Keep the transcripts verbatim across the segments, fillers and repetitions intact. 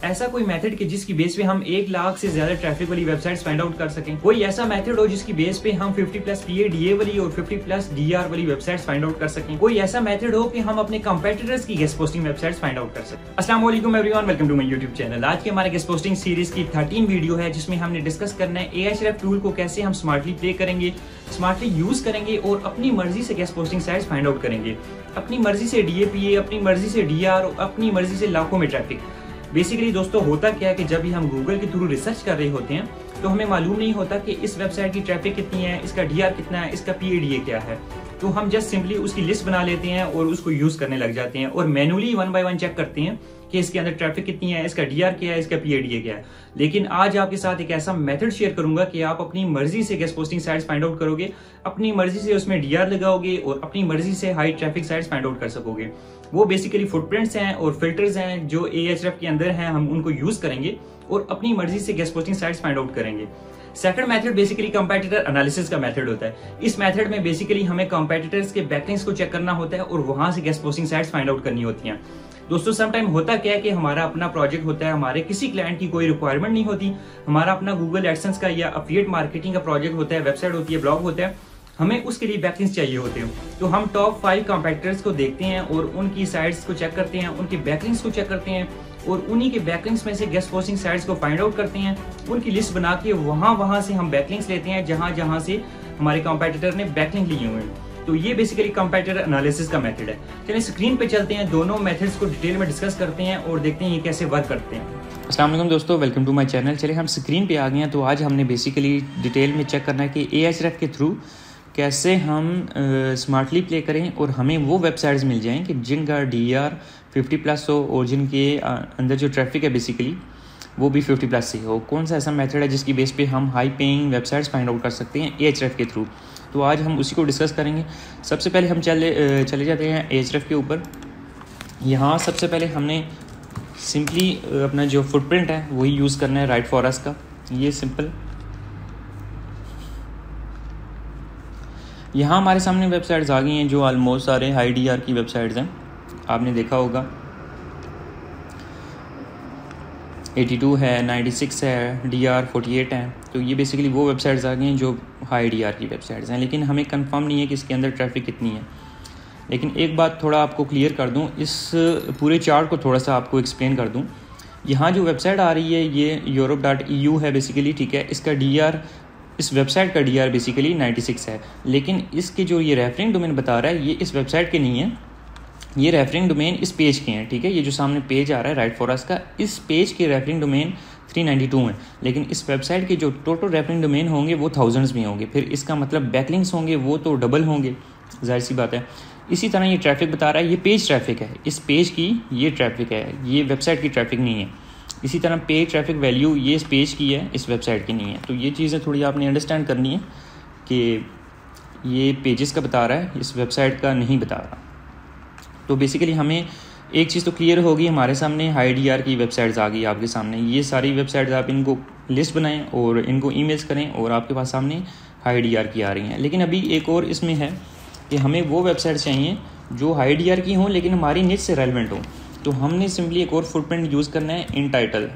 ऐसा कोई मेथड कि जिसकी बेस पे हम एक लाख से ज्यादा ट्रैफिक वाली वेबसाइट्स फाइंड आउट कर सकें। कोई ऐसा मेथड हो जिसकी बेस पे हम फिफ्टी प्लस पीएडीए वाली और फिफ्टी प्लस डीआर वाली वेबसाइट्स फाइंड आउट कर सकें। कोई ऐसा मेथड हो कि हम अपने कंपेटिटर्स की guest posting websites find out कर सकें। अस्सलाम वालेकुम everyone, welcome to my YouTube channel. आज के हमारे गेस्ट पोस्टिंग सीरीज की थर्टीन वीडियो है जिसमें हमने डिस्कस करना है एआईएचरेफ टूल को कैसे हम स्मार्टली प्ले करेंगे, स्मार्टली यूज करेंगे और अपनी मर्जी से guest posting sites find out करेंगे, अपनी मर्जी से डीएपीए, अपनी मर्जी से डीआर, अपनी मर्जी से लाखों में ट्रैफिक। बेसिकली दोस्तों होता क्या है कि जब भी हम गूगल के थ्रू रिसर्च कर रहे होते हैं तो हमें मालूम नहीं होता कि इस वेबसाइट की ट्रैफिक कितनी है, इसका डीआर कितना है, इसका पीएडीए क्या है। तो हम जस्ट सिंपली उसकी लिस्ट बना लेते हैं और उसको यूज करने लग जाते हैं और manually one by one check करते हैं कि इसके अंदर ट्रैफिक कितनी है, इसका डीआर क्या है, इसका पीएडीए क्या है। लेकिन आज आपके साथ एक ऐसा मेथड शेयर करूंगा कि आप अपनी मर्जी से guest posting sites find out करोगे, अपनी मर्जी से उसमें डीआर लगाओगे और अपनी मर्जी से high traffic sites find out कर सकोगे। वो बेसिकली फुटप्रिंट्स हैं और फिल्टर्स हैं जो एआईएचरेफ के अंदर हैं, हम उनको यूज करेंगे और अपनी मर्जी से guest posting sites find out करेंगे। Second method basically competitor analysis का मेथड होता है। इस मेथड में बेसिकली हमें कंपेटिटर्स के बैकलिंक्स को चेक करना होता है और वहां से guest posting sites find out करनी होती हैं। दोस्तों सम टाइम होता क्या है कि हमारा अपना प्रोजेक्ट होता है, हमारे किसी क्लाइंट की कोई रिक्वायरमेंट नहीं होती, हमारा अपना गूगल एडसेंस का या अफिलिएट मार्केटिंग का प्रोजेक्ट होता है, वेबसाइट होती है, ब्लॉग होता है, हमें उसके लिए बैकलिंक्स चाहिए होते हैं। तो हम टॉप फाइव कंपेटिटर्स को देखते हैं और उनकी साइट्स को चेक करते हैं, उनके बैकलिंक्स को चेक करते हैं और उन्हीं के बैकलिंक्स में से गेस्ट पोस्टिंग साइट्स को फाइंड आउट करते हैं, उनकी लिस्ट बना के वहां वहां से हम बैकलिंक्स लेते हैं जहां जहां से हमारे कंपेटिटर ने बैकलिंक लिए हुए हैं। तो ये बेसिकली कंपेटिटर एनालिसिस का मेथड है। चलिए स्क्रीन पे चलते हैं, दोनों मेथड्स को डिटेल में डिस्कस करते हैं और देखते हैं ये कैसे वर्क करते हैं। अस्सलाम वालेकुम दोस्तों, वेलकम टू माय चैनल। चलिए हम स्क्रीन पे आ गए हैं। तो आज हमने बेसिकली डिटेल में चेक करना है कि एआईएचरेफ के थ्रू कैसे हम स्मार्टली प्ले करें और हमें वो वेबसाइट्स मिल जाएं कि जिनका डीआर फिफ्टी प्लस हो और जिनके अंदर जो ट्रैफिक है बेसिकली वो भी फिफ्टी प्लस से हो। कौन सा ऐसा मेथड है जिसकी बेस पे हम high paying websites find out कर सकते हैं एआईएचरेफ के थ्रू। तो आज हम उसी को डिस्कस करेंगे। सबसे पहले हम चले चले जाते हैं एआईएचरेफ के ऊपर। यहाँ सबसे पहले हमने सिंपली अपना जो फुटप्रिंट है वही यूज़ करना है, राइट फॉरेस्ट का। ये सिंपल यहाँ हमारे सामने वेबसाइट्स आ गई हैं जो ऑलमोस्ट सारे हाई डीआर की वेबसाइट्स हैं, आपने देखा होगा। बयासी है, छियानवे है, डीआर अड़तालीस है। तो ये बेसिकली वो वेबसाइट्स आ गई हैं जो हाई डीआर की वेबसाइट्स हैं, लेकिन हमें कंफर्म नहीं है कि इसके अंदर ट्रैफिक कितनी है। लेकिन एक बात थोड़ा आपको क्लियर कर दूं, इस पूरे चार्ट को थोड़ा सा आपको एक्सप्लेन कर दूं। यहाँ जो वेबसाइट आ रही है ये यूरोप डॉट ई यू है बेसिकली, ठीक है। इसका डीआर, इस वेबसाइट का डीआर बेसिकली छियानवे है, लेकिन इसके जो ये रेफरिंग डोमेन बता रहा है ये इस वेबसाइट के नहीं है, ये रेफरिंग डोमेन इस पेज के हैं, ठीक है। ये जो सामने पेज आ रहा है राइट फॉरेस्ट का, इस पेज के रेफरिंग डोमेन तीन सौ बानवे हैं, लेकिन इस वेबसाइट के जो टोटल रेफरिंग डोमेन होंगे वो थाउजेंड्स में होंगे। फिर इसका मतलब बैकलिंक्स होंगे वो तो डबल होंगे, जाहिर सी बात है। इसी तरह ये ट्रैफिक बता रहा है, ये पेज ट्रैफिक है, इस पेज की ये ट्रैफिक है, ये वेबसाइट की ट्रैफिक नहीं है। इसी तरह पेज ट्रैफिक वैल्यू ये इस पेज की है, इस वेबसाइट की नहीं है। तो ये चीज़ें थोड़ी आपने अंडरस्टैंड करनी है कि ये पेजेस का बता रहा है, इस वेबसाइट का नहीं बता रहा। तो बेसिकली हमें एक चीज़ तो क्लियर होगी, हमारे सामने हाई डीआर की वेबसाइट्स आ गई आपके सामने। ये सारी वेबसाइट्स आप इनको लिस्ट बनाएं और इनको ईमेल्स करें और आपके पास सामने हाई डीआर की आ रही हैं। लेकिन अभी एक और इसमें है कि हमें वो वेबसाइट चाहिए जो हाई डीआर की हों लेकिन हमारी निच से रेलेवेंट हो। तो हमने सिंपली एक और फुटप्रिंट यूज़ करना है, in title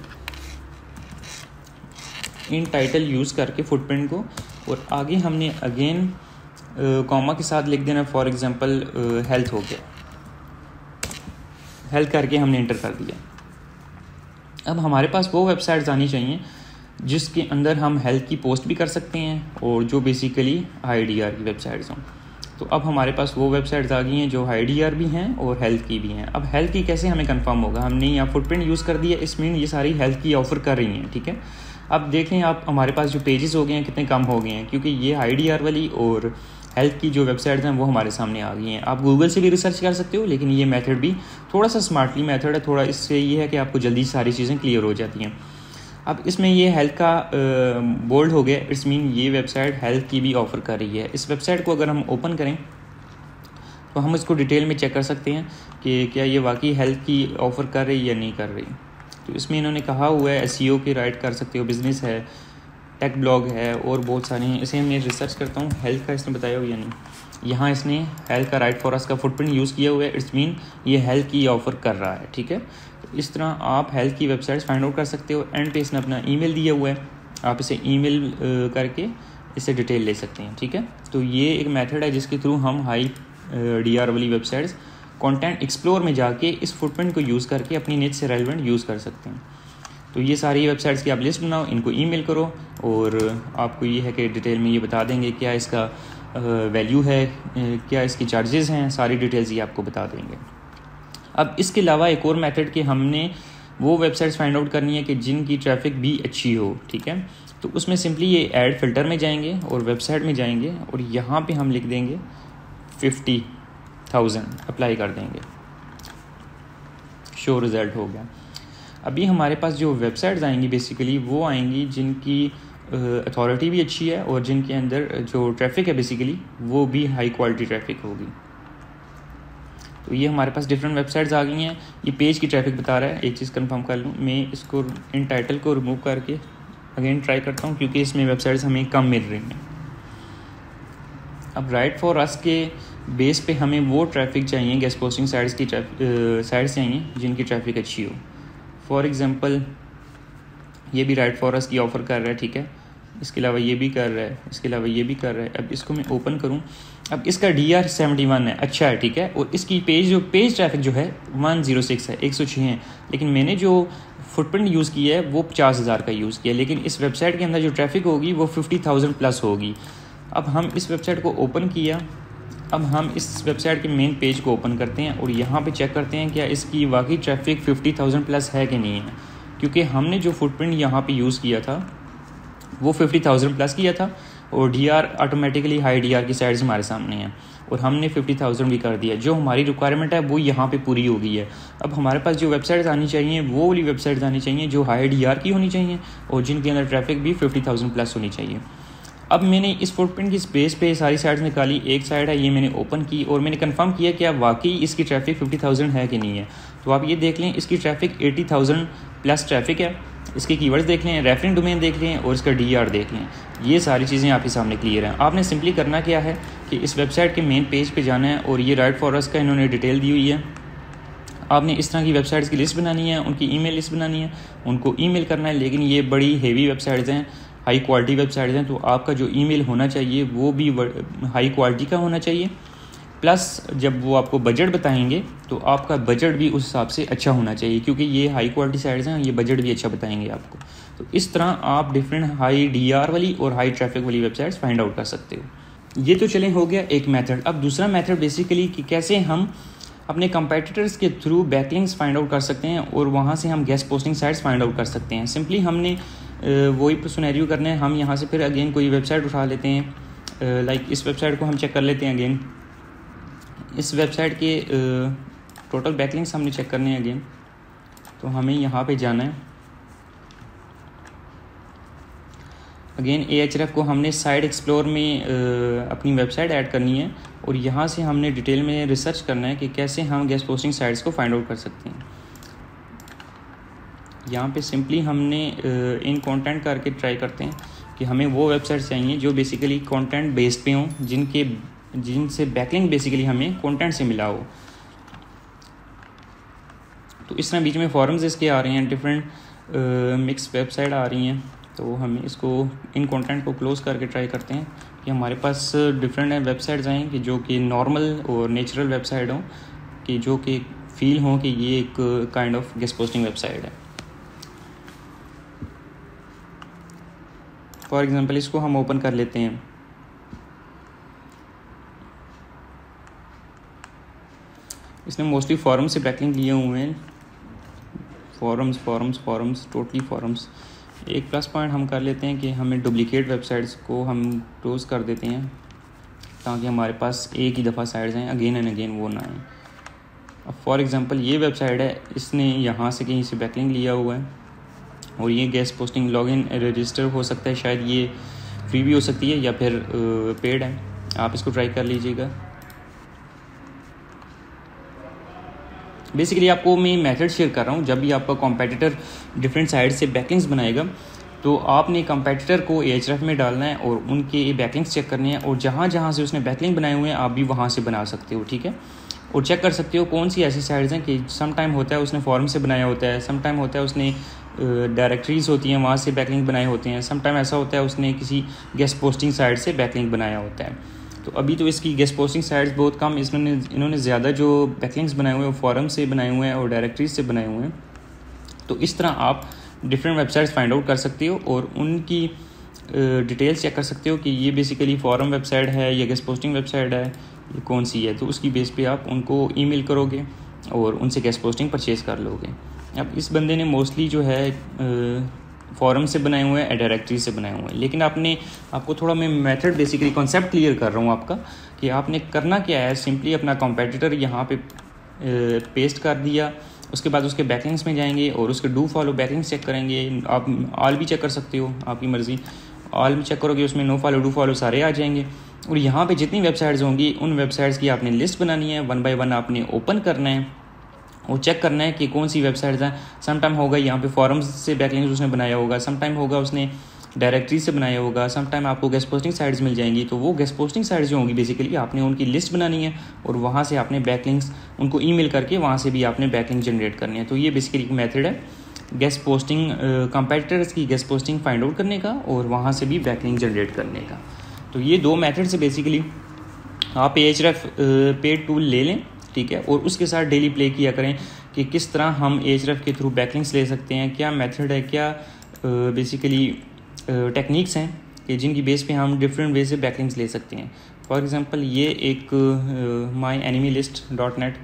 in title use करके फुटप्रिंट को, और आगे हमने अगेन कॉमा के साथ लिख देना, फॉर एग्जांपल हेल्थ हो गया, हेल्थ करके हमने इंटर कर दिया। अब हमारे पास वो वेबसाइट्स आनी चाहिए जिसके अंदर हम हेल्थ की पोस्ट भी कर सकते हैं और जो बेसिकली हाई डीआर की वेबसाइट्स हों। तो अब हमारे पास वो वेबसाइट्स आ गई हैं जो हाई डीआर भी हैं और हेल्थ की भी हैं। अब हेल्थ की कैसे हमें कंफर्म होगा, हमने यहाँ फुटप्रिंट यूज़ कर दिया, इसमें ये सारी हेल्थ की ऑफर कर रही हैं, ठीक है। अब देख लें आप, हमारे पास जो पेजेस हो गए हैं कितने कम हो गए हैं, क्योंकि ये हाई डीआर वाली और हेल्थ की जो वेबसाइट्स हैं वो हमारे सामने आ गई हैं। आप गूगल से भी रिसर्च कर सकते हो, लेकिन ये मेथड भी थोड़ा सा स्मार्टली मेथड है, थोड़ा इससे ये है कि आपको जल्दी सारी चीज़ें क्लियर हो जाती हैं। अब इसमें ये हेल्थ का बोल्ड हो गया, इट्स मीन ये वेबसाइट हेल्थ की भी ऑफ़र कर रही है। इस वेबसाइट को अगर हम ओपन करें तो हम इसको डिटेल में चेक कर सकते हैं कि क्या ये वाकई हेल्थ की ऑफ़र कर रही है या नहीं कर रही। तो इसमें इन्होंने कहा हुआ है एसईओ की राइट कर सकते हो, बिजनेस है, टेक ब्लॉग है और बहुत सारे हैं। इसे मैं रिसर्च करता हूँ हेल्थ का इसने बताया हो या नहीं। यहाँ इसने हेल्थ का राइट फॉर अस का फुटप्रिंट यूज़ किया हुआ है, इट्स मीन ये हेल्थ की ऑफ़र कर रहा है, ठीक है। तो इस तरह आप हेल्थ की वेबसाइट्स फाइंड आउट कर सकते हो। एंड पे इसने अपना ईमेल दिया हुआ है, आप इसे ईमेल करके इससे डिटेल ले सकते हैं, ठीक है। तो ये एक मेथड है जिसके थ्रू हम हाई डी आर वाली वेबसाइट्स कंटेंट एक्सप्लोर में जाके इस फुटप्रिंट को यूज़ करके अपनी निच से रेलेवेंट यूज़ कर सकते हैं। तो ये सारी वेबसाइट्स की आप लिस्ट बनाओ, इनको ईमेल करो और आपको ये है कि डिटेल में ये बता देंगे क्या इसका वैल्यू है, क्या इसकी चार्जेस हैं, सारी डिटेल्स ये आपको बता देंगे। अब इसके अलावा एक और मेथड कि हमने वो वेबसाइट्स फाइंड आउट करनी है कि जिनकी ट्रैफिक भी अच्छी हो, ठीक है। तो उसमें सिंपली ये ऐड फिल्टर में जाएंगे और वेबसाइट में जाएंगे और यहाँ पे हम लिख देंगे फिफ्टी थाउजेंड, अप्लाई कर देंगे, शो रिज़ल्ट हो गया। अभी हमारे पास जो वेबसाइट्स आएंगी बेसिकली वो आएंगी जिनकी अथॉरिटी भी अच्छी है और जिनके अंदर जो ट्रैफिक है बेसिकली वो भी हाई क्वालिटी ट्रैफिक होगी। तो ये हमारे पास डिफरेंट वेबसाइट्स आ गई हैं। ये पेज की ट्रैफिक बता रहा है। एक चीज़ कंफर्म कर लूँ, मैं इसको इन टाइटल को रिमूव करके अगेन ट्राई करता हूँ क्योंकि इसमें वेबसाइट्स हमें कम मिल रही हैं। अब राइट फॉर अस के बेस पे हमें वो ट्रैफिक चाहिए, गेस्ट पोस्टिंग साइट्स की साइट्स चाहिए जिनकी ट्रैफिक अच्छी हो। फॉर एग्जांपल ये भी राइट फॉर अस की ऑफ़र कर रहा है, ठीक है। इसके अलावा ये भी कर रहा है, इसके अलावा ये भी कर रहा है। अब इसको मैं ओपन करूं, अब इसका डी आर सेवेंटी वन है, अच्छा है, ठीक है। और इसकी पेज जो पेज ट्रैफिक जो है वन ज़ीरो सिक्स है, एक सौ छः है। लेकिन मैंने जो फुटप्रिंट यूज़ किया है वो पचास हज़ार का यूज़ किया, लेकिन इस वेबसाइट के अंदर जो ट्रैफिक होगी वो फिफ्टी थाउजेंड प्लस होगी। अब हम इस वेबसाइट को ओपन किया, अब हम इस वेबसाइट के मेन पेज को ओपन करते हैं और यहाँ पे चेक करते हैं क्या इसकी वाकई ट्रैफिक फिफ्टी थाउजेंड प्लस है कि नहीं है, क्योंकि हमने जो फुटप्रिंट यहाँ पे यूज़ किया था वो फिफ्टी थाउजेंड प्लस किया था और D R automatically high D R की साइड्स हमारे सामने हैं और हमने फिफ्टी थाउजेंड भी कर दिया। जो हमारी रिक्वायरमेंट है वो यहाँ पे पूरी हो गई है। अब हमारे पास जो वेबसाइट्स आनी चाहिए वो वाली वेबसाइट्स आनी चाहिए जो हाई डी आर की होनी चाहिए और जिनके अंदर ट्रैफिक भी फिफ्टी थाउजेंड प्लस होनी चाहिए। अब मैंने इस फुटप्रिंट की स्पेस पे सारी साइड्स निकाली, एक साइड है ये मैंने ओपन की और मैंने कंफर्म किया कि आप वाकई इसकी ट्रैफिक फिफ्टी थाउजेंड है कि नहीं है। तो आप ये देख लें, इसकी traffic eighty thousand plus traffic है। इसके कीवर्ड्स देख लें, रेफरेंस डोमेन देख लें और इसका डी आर देख लें। ये सारी चीज़ें आपके सामने क्लियर हैं। आपने सिंपली करना क्या है कि इस वेबसाइट के मेन पेज पे जाना है और ये राइट फॉर अस का इन्होंने डिटेल दी हुई है। आपने इस तरह की वेबसाइट्स की लिस्ट बनानी है, उनकी ईमेल लिस्ट बनानी है, उनको ईमेल करना है। लेकिन ये बड़ी हेवी वेबसाइट्स हैं, हाई क्वालिटी वेबसाइट्स हैं, तो आपका जो ईमेल होना चाहिए वो भी हाई क्वालिटी का होना चाहिए। प्लस जब वो आपको बजट बताएंगे तो आपका बजट भी उस हिसाब से अच्छा होना चाहिए, क्योंकि ये हाई क्वालिटी साइट्स हैं, ये बजट भी अच्छा बताएंगे आपको। तो इस तरह आप डिफरेंट हाई डी आर वाली और हाई ट्रैफिक वाली वेबसाइट्स फाइंड आउट कर सकते हो। ये तो चलें हो गया एक मेथड। अब दूसरा मेथड बेसिकली कि कैसे हम अपने कंपेटिटर्स के थ्रू बैकलिंक्स फाइंड आउट कर सकते हैं और वहाँ से हम guest posting sites find out कर सकते हैं। सिंपली हमने वही सिनेरियो करना है। हम यहाँ से फिर अगेन कोई वेबसाइट उठा लेते हैं, लाइक इस वेबसाइट को हम चेक कर लेते हैं। अगेन इस वेबसाइट के टोटल बैकलिंक्स हमने चेक करने हैं अगेन। तो हमें यहाँ पे जाना है। Again A H R F को हमने साइट एक्सप्लोर में uh, अपनी वेबसाइट ऐड करनी है और यहाँ से हमने डिटेल में रिसर्च करना है कि कैसे हम गेस्ट पोस्टिंग साइट्स को फाइंड आउट कर सकते हैं। यहाँ पे सिंपली हमने uh, इन कंटेंट करके ट्राई करते हैं कि हमें वो वेबसाइट चाहिए जो बेसिकली कंटेंट बेस्ड पे हों, जिनके जिनसे बैकलिंक बेसिकली हमें कंटेंट से मिला हो। तो इस तरह बीच में फॉरम्स इसके आ रहे हैं, डिफरेंट मिक्स वेबसाइट आ रही हैं। तो हमें इसको इन कंटेंट को क्लोज करके ट्राई करते हैं कि हमारे पास डिफरेंट वेबसाइट्स आएँ कि जो कि नॉर्मल और नेचुरल वेबसाइट हों, कि जो कि फील हो कि ये एक kind of guest posting website है। फॉर एग्जांपल इसको हम ओपन कर लेते हैं। इसने मोस्टली फॉरम से बैकलिंक लिए हुए हैं, forums forums forums totally forums. एक प्लस पॉइंट हम कर लेते हैं कि हमें डुप्लीकेट वेबसाइट्स को हम क्लोज कर देते हैं ताकि हमारे पास एक ही दफ़ा साइट्स हैं, अगेन एंड अगेन वो ना आए। अब फॉर एग्जांपल ये वेबसाइट है, इसने यहाँ से कहीं से बैकलिंक लिया हुआ है और ये गेस्ट पोस्टिंग लॉगिन रजिस्टर हो सकता है, शायद ये फ्री भी हो सकती है या फिर पेड है। आप इसको ट्राई कर लीजिएगा। बेसिकली आपको मैं मेथड शेयर कर रहा हूँ। जब भी आपका कॉम्पिटिटर डिफरेंट साइड से बैकलिंक्स बनाएगा तो आपने कॉम्पिटिटर को ए एच आर एफ में डालना है और उनके बैकलिंक्स चेक करने हैं और जहाँ जहाँ से उसने बैकलिंक बनाए हुए हैं आप भी वहाँ से बना सकते हो, ठीक है। और चेक कर सकते हो कौन सी ऐसी साइट्स हैं कि सम टाइम होता है उसने फॉरम से बनाया होता है, सम टाइम होता है उसने डायरेक्टरीज होती हैं वहाँ से बैकलिंक बनाए होते हैं, सम टाइम ऐसा होता है उसने किसी गेस्ट पोस्टिंग साइट से बैकलिंक बनाया होता है। तो अभी तो इसकी गेस्ट पोस्टिंग साइट्स बहुत कम, इन्होंने इन्होंने ज़्यादा जो बैकलिंक्स बनाए हुए हैं फॉरम से बनाए हुए हैं और डायरेक्टरीज से बनाए हुए हैं। तो इस तरह आप डिफरेंट वेबसाइट्स फाइंड आउट कर सकते हो और उनकी डिटेल्स चेक कर सकते हो कि ये बेसिकली फॉरम वेबसाइट है या गेस्ट पोस्टिंग वेबसाइट है, ये कौन सी है। तो उसकी बेस पे आप उनको ईमेल करोगे और उनसे गेस्ट पोस्टिंग परचेज़ कर लोगे। अब इस बंदे ने मोस्टली जो है फॉरम से बनाए हुए हैं, डायरेक्टरी से बनाए हुए हैं, लेकिन आपने आपको थोड़ा मैं मेथड बेसिकली कॉन्सेप्ट क्लियर कर रहा हूँ आपका कि आपने करना क्या है। सिंपली अपना कॉम्पिटिटर यहाँ पे पेस्ट कर दिया, उसके बाद उसके बैकलिंक्स में जाएंगे और उसके डू फॉलो बैकलिंक्स चेक करेंगे। आप ऑल भी चेक कर सकते हो, आपकी मर्ज़ी, ऑल भी चेक करोगे उसमें नो फॉलो डू फॉलो सारे आ जाएंगे। और यहाँ पे जितनी वेबसाइट्स होंगी उन वेबसाइट्स की आपने लिस्ट बनानी है, वन बाय वन आपने ओपन करना है और चेक करना है कि कौन सी वेबसाइट्स हैं। सम टाइम होगा यहाँ पे फॉरम्स से बैकलिंक्स उसने बनाया होगा, सम टाइम होगा उसने डायरेक्टरी से बनाया होगा, सम टाइम आपको गेस्ट पोस्टिंग साइट्स मिल जाएंगी। तो वो गेस्ट पोस्टिंग साइट्स जो होंगी बेसिकली आपने उनकी लिस्ट बनानी है और वहाँ से आपने बैकलिंक्स उनको ईमेल करके वहाँ से भी आपने बैकलिंक जनरेट करनी है। तो ये बेसिकली एक मेथड है गेस्ट पोस्टिंग कंपेटिटर्स की गेस्ट पोस्टिंग फाइंड आउट करने का और वहाँ से भी बैकलिंक जनरेट करने का। तो ये दो मेथड से बेसिकली आप एचरेफ पेड टूल ले लें, ठीक है, और उसके साथ डेली प्ले किया करें कि किस तरह हम एचरेफ के थ्रू बैकलिंक्स ले सकते हैं, क्या मेथड है, क्या बेसिकली टेक्निक्स हैं कि जिनकी बेस पे हम डिफरेंट वे से बैकलिंक्स ले सकते हैं। फॉर एग्जांपल ये एक my enemy list dot net,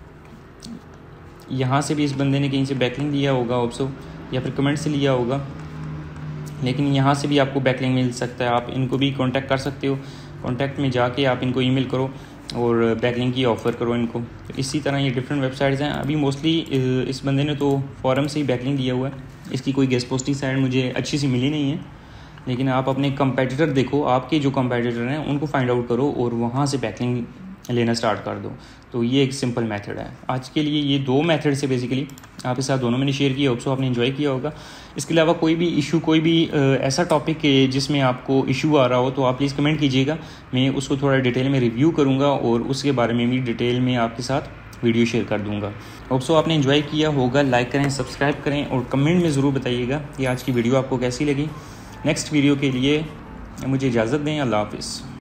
यहाँ से भी इस बंदे ने कहीं से बैकलिंक लिया होगा ऑप्सो या फिर कमेंट से लिया होगा, लेकिन यहाँ से भी आपको बैकलिंक मिल सकता है। आप इनको भी कांटेक्ट कर सकते हो, कांटेक्ट में जाके आप इनको ईमेल करो और बैकलिंक की ऑफ़र करो इनको। तो इसी तरह ये डिफरेंट वेबसाइट्स हैं। अभी मोस्टली इस बंदे ने तो फॉरम से ही बैकलिंक दिया हुआ है, इसकी कोई गेस्ट पोस्टिंग साइट मुझे अच्छी सी मिली नहीं है, लेकिन आप अपने कंपेटिटर देखो, आपके जो कंपेटिटर हैं उनको फाइंड आउट करो और वहाँ से बैकलिंक लेना स्टार्ट कर दो। तो ये एक सिंपल मेथड है। आज के लिए ये दो मेथड से बेसिकली आपके साथ दोनों मैंने शेयर किया, होप्सो आपने एंजॉय किया होगा। इसके अलावा कोई भी इशू, कोई भी आ, ऐसा टॉपिक जिसमें आपको इशू आ रहा हो तो आप प्लीज़ कमेंट कीजिएगा, मैं उसको थोड़ा डिटेल में रिव्यू करूँगा और उसके बारे में भी डिटेल में आपके साथ वीडियो शेयर कर दूँगा। होप्सो आपने एंजॉय किया होगा। लाइक करें, सब्सक्राइब करें और कमेंट में ज़रूर बताइएगा कि आज की वीडियो आपको कैसी लगी। नेक्स्ट वीडियो के लिए मुझे इजाज़त दें। अल्लाह हाफ़िज़।